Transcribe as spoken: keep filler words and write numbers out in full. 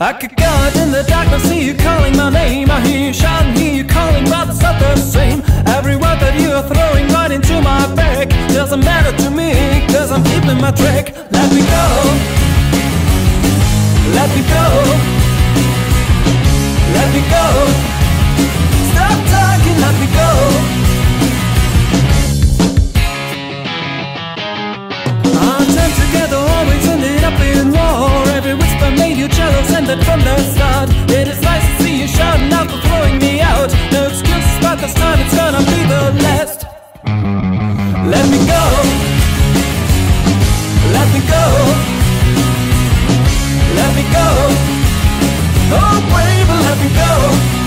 I could go out in the darkness, see you calling my name. I hear you shouting, hear you calling, but it's not the same. Every word that you are throwing right into my back doesn't matter to me, cause I'm keeping my track. Let me go, let me go, let me go. Stop talking, let me go. Our time together always ended up in war. Every whisper made you jealous, and that from the start. It is nice to see you shouting out for throwing me out. No excuses, but this time it's gonna be the last. Let me go, let me go, let me go. Oh baby, let me go.